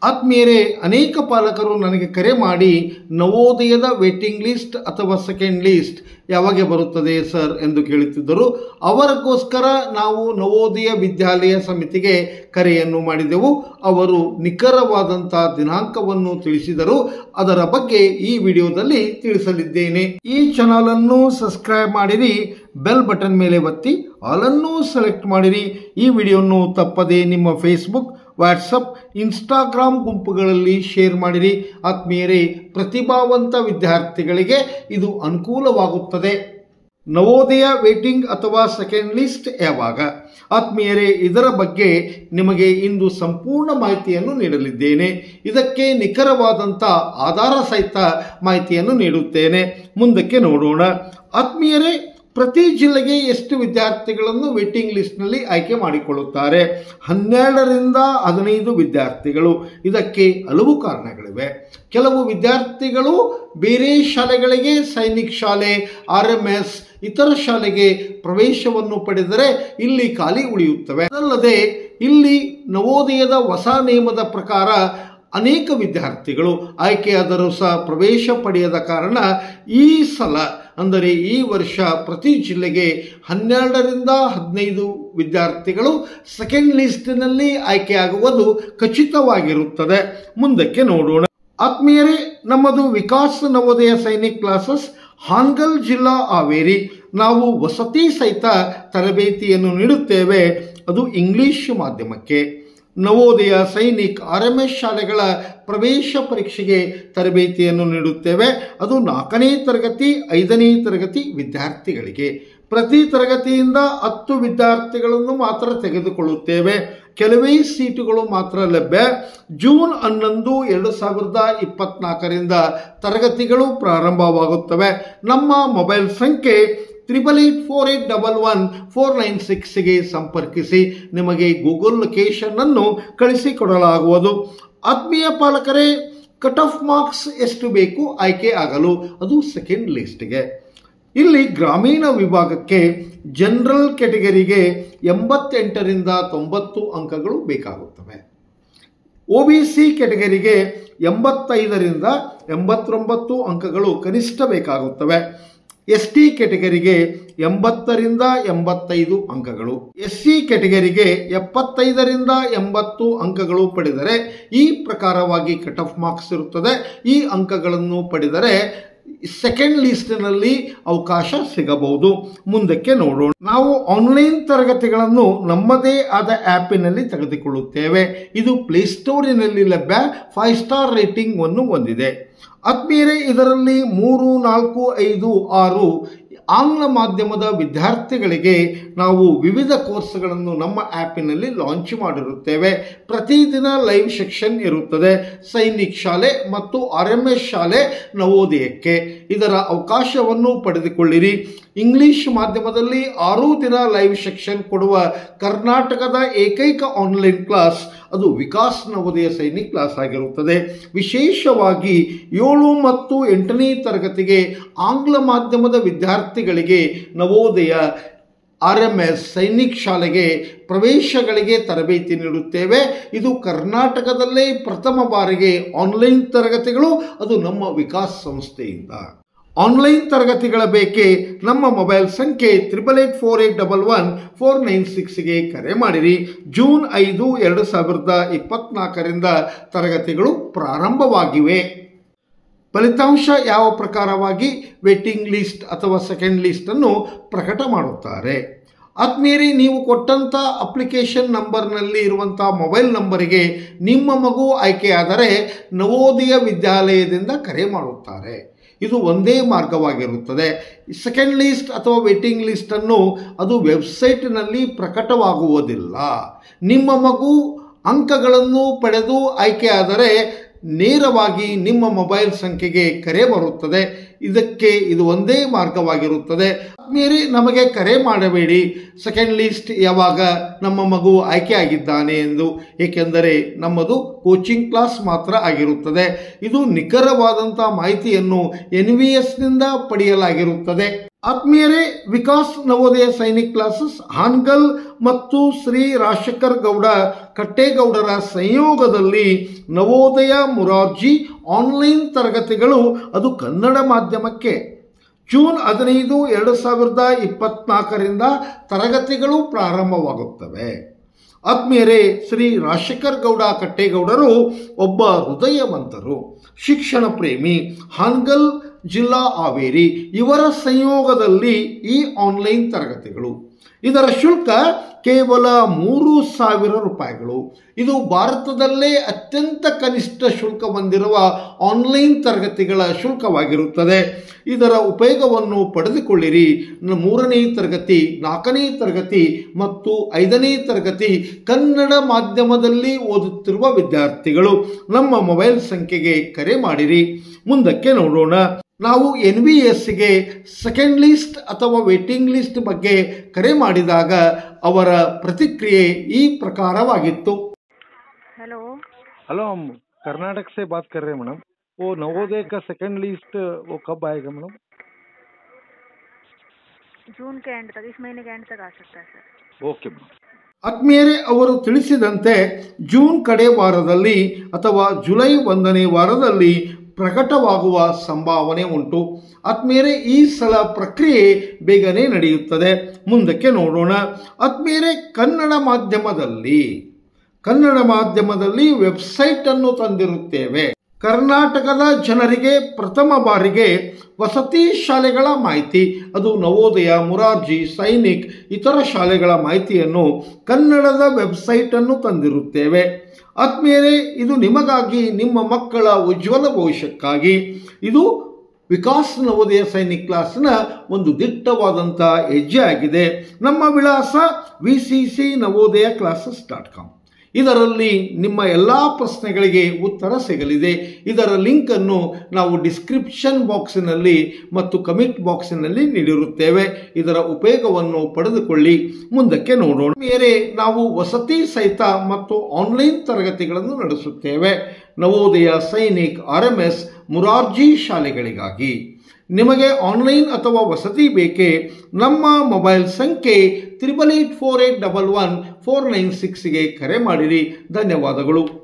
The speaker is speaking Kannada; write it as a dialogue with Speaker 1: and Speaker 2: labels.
Speaker 1: ಆತ್ಮೀಯರೇ, ಅನೇಕ ಪಾಲಕರು ನನಗೆ ಕರೆ ಮಾಡಿ ನವೋದಯದ ವೇಟಿಂಗ್ ಲಿಸ್ಟ್ ಅಥವಾ ಸೆಕೆಂಡ್ ಲಿಸ್ಟ್ ಯಾವಾಗ ಬರುತ್ತದೆ ಸರ್ ಎಂದು ಕೇಳುತ್ತಿದ್ದರು. ಅವರಿಗೋಸ್ಕರ ನಾವು ನವೋದಯ ವಿದ್ಯಾಲಯ ಸಮಿತಿಗೆ ಕರೆಯನ್ನು ಮಾಡಿದೆವು. ಅವರು ನಿಖರವಾದಂಥ ದಿನಾಂಕವನ್ನು ತಿಳಿಸಿದರು. ಅದರ ಬಗ್ಗೆ ಈ ವಿಡಿಯೋದಲ್ಲಿ ತಿಳಿಸಲಿದ್ದೇನೆ. ಈ ಚಾನಲ್ ಅನ್ನು ಸಬ್ಸ್ಕ್ರೈಬ್ ಮಾಡಿರಿ, ಬೆಲ್ ಬಟನ್ ಮೇಲೆ ಒತ್ತಿ ಆಲ್ ಅನ್ನು ಸೆಲೆಕ್ಟ್ ಮಾಡಿರಿ. ಈ ವಿಡಿಯೋವನ್ನು ತಪ್ಪದೆ ನಿಮ್ಮ ಫೇಸ್ಬುಕ್, ವಾಟ್ಸಪ್, ಇನ್ಸ್ಟಾಗ್ರಾಮ್ ಗುಂಪುಗಳಲ್ಲಿ ಶೇರ್ ಮಾಡಿರಿ. ಆತ್ಮೀಯರೇ, ಪ್ರತಿಭಾವಂತ ವಿದ್ಯಾರ್ಥಿಗಳಿಗೆ ಇದು ಅನುಕೂಲವಾಗುತ್ತದೆ. ನವೋದಯ ವೇಟಿಂಗ್ ಅಥವಾ ಸೆಕೆಂಡ್ ಲಿಸ್ಟ್ ಯಾವಾಗ? ಆತ್ಮೀಯರೇ, ಇದರ ಬಗ್ಗೆ ನಿಮಗೆ ಇಂದು ಸಂಪೂರ್ಣ ಮಾಹಿತಿಯನ್ನು ನೀಡಲಿದ್ದೇನೆ. ಇದಕ್ಕೆ ನಿಖರವಾದಂಥ ಆಧಾರ ಸಹಿತ ಮಾಹಿತಿಯನ್ನು ನೀಡುತ್ತೇನೆ. ಮುಂದಕ್ಕೆ ನೋಡೋಣ. ಆತ್ಮೀಯರೇ, ಪ್ರತಿ ಜಿಲ್ಲೆಗೆ ಎಷ್ಟು ವಿದ್ಯಾರ್ಥಿಗಳನ್ನು ವೇಟಿಂಗ್ ಲಿಸ್ಟ್ನಲ್ಲಿ ಆಯ್ಕೆ ಮಾಡಿಕೊಳ್ಳುತ್ತಾರೆ? 12ರಿಂದ 15 ವಿದ್ಯಾರ್ಥಿಗಳು. ಇದಕ್ಕೆ ಹಲವು ಕಾರಣಗಳಿವೆ. ಕೆಲವು ವಿದ್ಯಾರ್ಥಿಗಳು ಬೇರೆ ಶಾಲೆಗಳಿಗೆ, ಸೈನಿಕ್ ಶಾಲೆ, RMS ಇತರ ಶಾಲೆಗೆ ಪ್ರವೇಶವನ್ನು ಪಡೆದರೆ ಇಲ್ಲಿ ಖಾಲಿ ಉಳಿಯುತ್ತವೆ. ಅದಲ್ಲದೆ ಇಲ್ಲಿ ನವೋದಯದ ಹೊಸ ನಿಯಮದ ಪ್ರಕಾರ ಅನೇಕ ವಿದ್ಯಾರ್ಥಿಗಳು ಆಯ್ಕೆಯಾದರೂ ಸಹ ಪ್ರವೇಶ ಪಡೆಯದ ಕಾರಣ ಈ ಸಲ ಅಂದರೆ ಈ ವರ್ಷ ಪ್ರತಿ ಜಿಲ್ಲೆಗೆ 12ರಿಂದ 15 ವಿದ್ಯಾರ್ಥಿಗಳು ಸೆಕೆಂಡ್ ಲಿಸ್ಟಿನಲ್ಲಿ ಆಯ್ಕೆಯಾಗುವುದು ಖಚಿತವಾಗಿರುತ್ತದೆ. ಮುಂದಕ್ಕೆ ನೋಡೋಣ. ಆತ್ಮೀಯರೇ, ನಮ್ಮದು ವಿಕಾಸ್ ನವೋದಯ ಸೈನಿಕ್ ಕ್ಲಾಸಸ್, ಹಾನಗಲ್ ಜಿಲ್ಲಾ, ಹಾವೇರಿ. ನಾವು ವಸತಿ ಸಹಿತ ತರಬೇತಿಯನ್ನು ನೀಡುತ್ತೇವೆ. ಅದು ಇಂಗ್ಲಿಷ್ ಮಾಧ್ಯಮಕ್ಕೆ. ನವೋದಯ, ಸೈನಿಕ್, RMS ಶಾಲೆಗಳ ಪ್ರವೇಶ ಪರೀಕ್ಷೆಗೆ ತರಬೇತಿಯನ್ನು ನೀಡುತ್ತೇವೆ. ಅದು 4ನೇ ತರಗತಿ, 5ನೇ ತರಗತಿ ವಿದ್ಯಾರ್ಥಿಗಳಿಗೆ. ಪ್ರತಿ ತರಗತಿಯಿಂದ 10 ವಿದ್ಯಾರ್ಥಿಗಳನ್ನು ಮಾತ್ರ ತೆಗೆದುಕೊಳ್ಳುತ್ತೇವೆ. ಕೆಲವೇ ಸೀಟುಗಳು ಮಾತ್ರ ಲಭ್ಯ. ಜೂನ್ 11, 2024ರಿಂದ ತರಗತಿಗಳು ಪ್ರಾರಂಭವಾಗುತ್ತವೆ. ನಮ್ಮ ಮೊಬೈಲ್ ಸಂಖ್ಯೆ 8848111496ಗೆ ಸಂಪರ್ಕಿಸಿ. ನಿಮಗೆ ಗೂಗಲ್ ಲೊಕೇಶನ್ ಅನ್ನು ಕಳಿಸಿಕೊಡಲಾಗುವುದು. ಆತ್ಮೀಯ ಪಾಲಕರೇ, ಕಟ್ ಆಫ್ ಮಾರ್ಕ್ಸ್ ಎಷ್ಟು ಬೇಕು ಆಯ್ಕೆ ಆಗಲು? ಅದು ಸೆಕೆಂಡ್ ಲಿಸ್ಟ್ಗೆ. ಇಲ್ಲಿ ಗ್ರಾಮೀಣ ವಿಭಾಗಕ್ಕೆ ಜನರಲ್ ಕ್ಯಾಟಗರಿಗೆ 88ರಿಂದ 90 ಅಂಕಗಳು ಬೇಕಾಗುತ್ತವೆ. OBC ಕ್ಯಾಟಗರಿಗೆ 85ರಿಂದ 89 ಅಂಕಗಳು ಕನಿಷ್ಠ ಬೇಕಾಗುತ್ತವೆ. ST ಕ್ಯಾಟಗರಿಗೆ 80ರಿಂದ 85 ಅಂಕಗಳು. SC ಕ್ಯಾಟಗರಿಗೆ 75ರಿಂದ 80 ಅಂಕಗಳು ಪಡೆದರೆ ಈ ಪ್ರಕಾರವಾಗಿ ಕಟ್ ಆಫ್ ಮಾರ್ಕ್ಸ್ ಇರುತ್ತದೆ. ಈ ಅಂಕಗಳನ್ನು ಪಡೆದರೆ ಸೆಕೆಂಡ್ ಲಿಸ್ಟ್ನಲ್ಲಿ ಅವಕಾಶ ಸಿಗಬಹುದು. ಮುಂದಕ್ಕೆ ನೋಡೋಣ. ನಾವು ಆನ್ಲೈನ್ ತರಗತಿಗಳನ್ನು ನಮ್ಮದೇ ಆದ ಆ್ಯಪಿನಲ್ಲಿ ತೆಗೆದುಕೊಳ್ಳುತ್ತೇವೆ. ಇದು ಪ್ಲೇಸ್ಟೋರಿನಲ್ಲಿ ಲಭ್ಯ. 5 ಸ್ಟಾರ್ ರೇಟಿಂಗ್ ಅನ್ನು ಹೊಂದಿದೆ. ಆತ್ಮೀಯರೇ, ಇದರಲ್ಲಿ 3, 4, 5, 6 ಆಂಗ್ಲ ಮಾಧ್ಯಮದ ವಿದ್ಯಾರ್ಥಿಗಳಿಗೆ ನಾವು ವಿವಿಧ ಕೋರ್ಸ್ಗಳನ್ನು ನಮ್ಮ ಆ್ಯಪಿನಲ್ಲಿ ಲಾಂಚ್ ಮಾಡಿರುತ್ತೇವೆ. ಪ್ರತಿದಿನ ಲೈವ್ ಸೆಕ್ಷನ್ ಇರುತ್ತದೆ. ಸೈನಿಕ್ ಶಾಲೆ ಮತ್ತು RMS ಶಾಲೆ ನವೋದಯಕ್ಕೆ ಇದರ ಅವಕಾಶವನ್ನು ಪಡೆದುಕೊಳ್ಳಿರಿ. ಇಂಗ್ಲಿಷ್ ಮಾಧ್ಯಮದಲ್ಲಿ 6 ದಿನ ಲೈವ್ ಸೆಕ್ಷನ್ ಕೊಡುವ ಕರ್ನಾಟಕದ ಏಕೈಕ ಆನ್ಲೈನ್ ಕ್ಲಾಸ್ ಅದು ವಿಕಾಸ್ ನವೋದಯ ಸೈನಿಕ್ ಕ್ಲಾಸ್ ಆಗಿರುತ್ತದೆ. ವಿಶೇಷವಾಗಿ 7 ಮತ್ತು 8ನೇ ತರಗತಿಗೆ ಆಂಗ್ಲ ಮಾಧ್ಯಮದ ವಿದ್ಯಾರ್ಥಿಗಳಿಗೆ ನವೋದಯ, RMS, ಸೈನಿಕ್ ಶಾಲೆಗೆ ಪ್ರವೇಶಗಳಿಗೆ ತರಬೇತಿ ನೀಡುತ್ತೇವೆ. ಇದು ಕರ್ನಾಟಕದಲ್ಲೇ ಪ್ರಥಮ ಬಾರಿಗೆ ಆನ್ಲೈನ್ ತರಗತಿಗಳು, ಅದು ನಮ್ಮ ವಿಕಾಸ್ ಸಂಸ್ಥೆಯಿಂದ. ಆನ್ಲೈನ್ ತರಗತಿಗಳ ಬೇಕೆ ನಮ್ಮ ಮೊಬೈಲ್ ಸಂಖ್ಯೆ 8848111496ಗೆ ಕರೆ ಮಾಡಿರಿ. ಜೂನ್ 5, 2024ರಿಂದ ತರಗತಿಗಳು ಪ್ರಾರಂಭವಾಗಿವೆ. ಫಲಿತಾಂಶ ಯಾವ ಪ್ರಕಾರವಾಗಿ ವೇಟಿಂಗ್ ಲಿಸ್ಟ್ ಅಥವಾ ಸೆಕೆಂಡ್ ಲಿಸ್ಟ್ ಅನ್ನು ಪ್ರಕಟ ಮಾಡುತ್ತಾರೆ? ಆತ್ಮೀಯರೇ, ನೀವು ಕೊಟ್ಟಂಥ ಅಪ್ಲಿಕೇಶನ್ ನಂಬರ್ನಲ್ಲಿ ಇರುವಂಥ ಮೊಬೈಲ್ ನಂಬರಿಗೆ ನಿಮ್ಮ ಮಗು ಆಯ್ಕೆಯಾದರೆ ನವೋದಯ ವಿದ್ಯಾಲಯದಿಂದ ಕರೆ ಮಾಡುತ್ತಾರೆ. ಇದು ಒಂದೇ ಮಾರ್ಗವಾಗಿರುತ್ತದೆ. ಸೆಕೆಂಡ್ ಲಿಸ್ಟ್ ಅಥವಾ ವೇಟಿಂಗ್ ಲಿಸ್ಟನ್ನು ಅದು ವೆಬ್ಸೈಟ್ನಲ್ಲಿ ಪ್ರಕಟವಾಗುವುದಿಲ್ಲ. ನಿಮ್ಮ ಮಗು ಅಂಕಗಳನ್ನು ಪಡೆದು ಆಯ್ಕೆಯಾದರೆ ನೇರವಾಗಿ ನಿಮ್ಮ ಮೊಬೈಲ್ ಸಂಖ್ಯೆಗೆ ಕರೆ ಬರುತ್ತದೆ. ಇದು ಒಂದೇ ಮಾರ್ಗವಾಗಿರುತ್ತದೆ. ಆದ್ಮೇಲೆ ನಮಗೆ ಕರೆ ಮಾಡಬೇಡಿ ಸೆಕೆಂಡ್ ಲಿಸ್ಟ್ ಯಾವಾಗ ನಮ್ಮ ಮಗು ಆಯ್ಕೆ ಆಗಿದ್ದಾನೆ ಎಂದು, ಏಕೆಂದರೆ ನಮ್ಮದು ಕೋಚಿಂಗ್ ಕ್ಲಾಸ್ ಮಾತ್ರ ಆಗಿರುತ್ತದೆ. ಇದು ನಿಖರವಾದಂಥ ಮಾಹಿತಿಯನ್ನು NVS ನಿಂದ ಪಡೆಯಲಾಗಿರುತ್ತದೆ. ಆತ್ಮೀಯರೇ, ವಿಕಾಸ್ ನವೋದಯ ಸೈನಿಕ್ ಕ್ಲಾಸಸ್ ಹಾನ್ಗಲ್ ಮತ್ತು ಶ್ರೀ ರಾಜಶೇಖರ್ ಗೌಡ ಕಟ್ಟೇಗೌಡರ ಸಂಯೋಗದಲ್ಲಿ ನವೋದಯ ಮುರಾರ್ಜಿ ಆನ್ಲೈನ್ ತರಗತಿಗಳು, ಅದು ಕನ್ನಡ ಮಾಧ್ಯಮಕ್ಕೆ ಜೂನ್ 15, 2024ರಿಂದ ತರಗತಿಗಳು ಪ್ರಾರಂಭವಾಗುತ್ತವೆ. ಆತ್ಮೀಯರೇ, ಶ್ರೀ ರಾಜಶೇಖರ್ ಗೌಡ ಕಟ್ಟೇಗೌಡರು ಒಬ್ಬ ಹೃದಯವಂತರು, ಶಿಕ್ಷಣ ಪ್ರೇಮಿ, ಹಾನ್ಗಲ್ ಜಿಲ್ಲಾ ಹಾವೇರಿ ಇವರ ಸಂಯೋಗದಲ್ಲಿ ಈ ಆನ್ಲೈನ್ ತರಗತಿಗಳು. ಇದರ ಶುಲ್ಕ ಕೇವಲ 3,000 ರೂಪಾಯಿಗಳು. ಇದು ಭಾರತದಲ್ಲೇ ಅತ್ಯಂತ ಕನಿಷ್ಠ ಶುಲ್ಕ ಹೊಂದಿರುವ ಆನ್ಲೈನ್ ತರಗತಿಗಳ ಶುಲ್ಕವಾಗಿರುತ್ತದೆ. ಇದರ ಉಪಯೋಗವನ್ನು ಪಡೆದುಕೊಳ್ಳಿರಿ. 3ನೇ ತರಗತಿ, 4ನೇ ತರಗತಿ ಮತ್ತು 5ನೇ ತರಗತಿ ಕನ್ನಡ ಮಾಧ್ಯಮದಲ್ಲಿ ಓದುತ್ತಿರುವ ವಿದ್ಯಾರ್ಥಿಗಳು ನಮ್ಮ ಮೊಬೈಲ್ ಸಂಖ್ಯೆಗೆ ಕರೆ ಮಾಡಿರಿ. ಮುಂದಕ್ಕೆ ನೋಡೋಣ. ನಾವು NBSಗೆ ಸೆಕೆಂಡ್ ಲಿಸ್ಟ್ ಅಥವಾ ವೇಟಿಂಗ್ ಲಿಸ್ಟ್ ಬಗ್ಗೆ ಕರೆ ಮಾಡಿದಾಗ ಅವರ ಪ್ರತಿಕ್ರಿಯೆ ಈ ಪ್ರಕಾರವಾಗಿತ್ತು.
Speaker 2: हेलो
Speaker 3: हेलो, हम कर्नाटक से बात कर रहे हैं मैडम. वो नवोदय का सेकंड लिस्ट वो कब आएगा मैडम?
Speaker 2: जून के एंड तक, इस महीने के एंड तक आ सकता है सर.
Speaker 3: Okay madam.
Speaker 1: ಆತ್ಮೀಯರೇ, ಅವರು ತಿಳಿಸಿದಂತೆ ಜೂನ್ ಕಡೆ ವಾರದಲ್ಲಿ ಅಥವಾ ಜುಲೈ 1ನೇ ವಾರದಲ್ಲಿ ಪ್ರಕಟವಾಗುವ ಸಂಭಾವನೆ ಉಂಟು. ಆತ್ಮೀಯರೇ, ಈ ಸಲ ಪ್ರಕ್ರಿಯೆ ಬೇಗನೆ ನಡೆಯುತ್ತದೆ. ಮುಂದಕ್ಕೆ ನೋಡೋಣ. ಆತ್ಮೀಯರೇ, ಕನ್ನಡ ಮಾಧ್ಯಮದಲ್ಲಿ ವೆಬ್ಸೈಟ್ ಅನ್ನು ತಂದಿರುತ್ತೇವೆ. ಕರ್ನಾಟಕದ ಜನರಿಗೆ ಪ್ರಥಮ ಬಾರಿಗೆ ವಸತಿ ಶಾಲೆಗಳ ಮಾಹಿತಿ, ಅದು ನವೋದಯ, ಮುರಾರ್ಜಿ, ಸೈನಿಕ್ ಇತರ ಶಾಲೆಗಳ ಮಾಹಿತಿಯನ್ನು ಕನ್ನಡದ ವೆಬ್ಸೈಟ್ ಅನ್ನು ತಂದಿರುತ್ತೇವೆ. ಆತ್ಮೀಯರೇ, ಇದು ನಿಮಗಾಗಿ, ನಿಮ್ಮ ಮಕ್ಕಳ ಉಜ್ವಲ ಭವಿಷ್ಯಕ್ಕಾಗಿ. ಇದು ವಿಕಾಸ್ ನವೋದಯ ಸೈನಿಕ್ ಕ್ಲಾಸ್ನ ಒಂದು ದಿಟ್ಟವಾದಂಥ ಹೆಜ್ಜೆ ಆಗಿದೆ. ನಮ್ಮ ವಿಳಾಸ vccnavodaya.com. ಇದರಲ್ಲಿ ನಿಮ್ಮ ಎಲ್ಲ ಪ್ರಶ್ನೆಗಳಿಗೆ ಉತ್ತರ ಸಿಗಲಿದೆ. ಇದರ ಲಿಂಕನ್ನು ನಾವು ಡಿಸ್ಕ್ರಿಪ್ಷನ್ ಬಾಕ್ಸಿನಲ್ಲಿ ಮತ್ತು ಕಮೆಂಟ್ ಬಾಕ್ಸಿನಲ್ಲಿ ನೀಡಿರುತ್ತೇವೆ. ಇದರ ಉಪಯೋಗವನ್ನು ಪಡೆದುಕೊಳ್ಳಿ. ಮುಂದಕ್ಕೆ ನೋಡೋಣ. ಬೇರೆ ನಾವು ವಸತಿ ಸಹಿತ ಮತ್ತು ಆನ್ಲೈನ್ ತರಗತಿಗಳನ್ನು ನಡೆಸುತ್ತೇವೆ. ನವೋದಯ, ಸೈನಿಕ್, RMS, ಮುರಾರ್ಜಿ ಶಾಲೆಗಳಿಗಾಗಿ. ನಿಮಗೆ ಆನ್ಲೈನ್ ಅಥವಾ ವಸತಿ ಬೇಕೇ? ನಮ್ಮ ಮೊಬೈಲ್ ಸಂಖ್ಯೆ 884811 496ಗೆ ಕರೆ ಮಾಡಿರಿ. ಧನ್ಯವಾದಗಳು.